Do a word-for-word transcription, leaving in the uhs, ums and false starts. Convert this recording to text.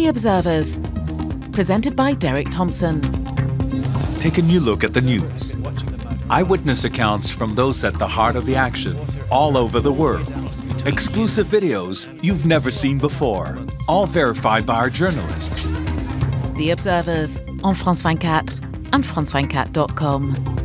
The Observers, presented by Derek Thompson. Take a new look at the news. Eyewitness accounts from those at the heart of the action, all over the world. Exclusive videos you've never seen before, all verified by our journalists. The Observers on France twenty-four and France twenty-four dot com.